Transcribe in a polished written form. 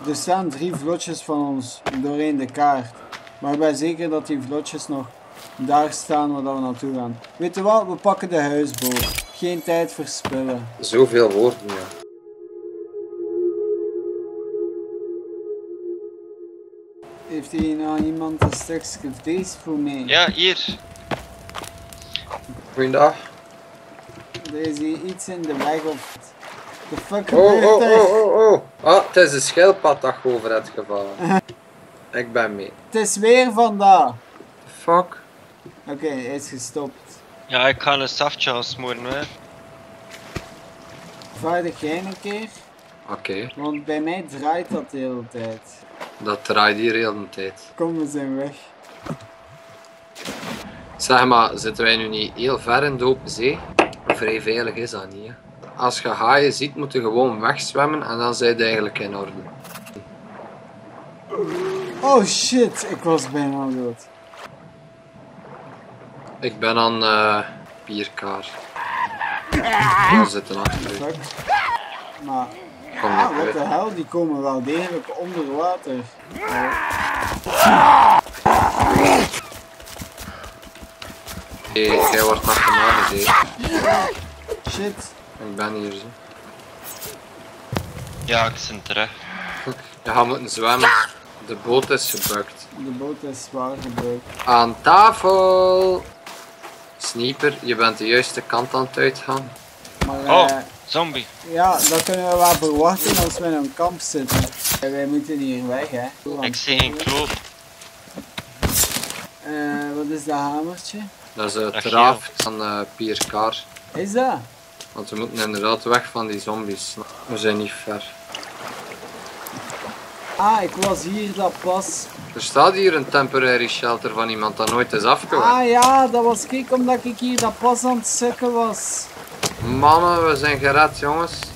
Er staan 3 vlotjes van ons doorheen de kaart. Maar ik ben zeker dat die vlotjes nog daar staan waar we naartoe gaan. Weet je wat? We pakken de huisboot. Geen tijd verspillen. Zoveel woorden, ja. Heeft hier nou iemand een stukje vlees voor mij? Ja, hier. Goeiedag. Er is hier iets in de weg of... De fuck Oh, gebeurt oh, er? oh, oh, oh. Ah, het is een schildpad dat je over hebt gevallen. Ik ben mee. Het is weer vandaag. Fuck. Oké, hij is gestopt. Ja, ik ga een saftje afsmoren, hè. Vaardig jij een keer? Oké, Want bij mij draait dat de hele tijd. dat draait hier heel de tijd. Kom, we zijn weg. Zeg maar, zitten wij nu niet heel ver in de open zee? Vrij veilig is dat niet, hè? Als je haaien ziet, moet je gewoon wegzwemmen en dan zijn je eigenlijk in orde. Oh shit, ik was bijna dood. Ik ben aan Pierkaar. Daar zitten achter. Fuck. Maar, Kom ah, niet wat uit. de hel, die komen wel degelijk onder water. Jij wordt achterna gezeten. Shit. Ik ben hier zo. Ja, ik ben terug. Je gaat moeten zwemmen. De boot is gebukt. De boot is zwaar gebruikt. Aan tafel! Sniper, je bent de juiste kant aan het uitgaan. Maar Oh, zombie. ja, dat kunnen we wel verwachten als we in een kamp zitten. Wij moeten hier weg, hè. Ik zie een kloot. Wat is dat hamertje? Dat is het Ach, raft van Pierkaar. Is dat? Want we moeten inderdaad weg van die zombies. We zijn niet ver. Ah, ik was hier dat pas. Er staat hier een temporary shelter van iemand dat nooit is afgewerkt. Ah ja, dat was kijk omdat ik hier dat pas aan het sukken was. Mannen, we zijn gered jongens.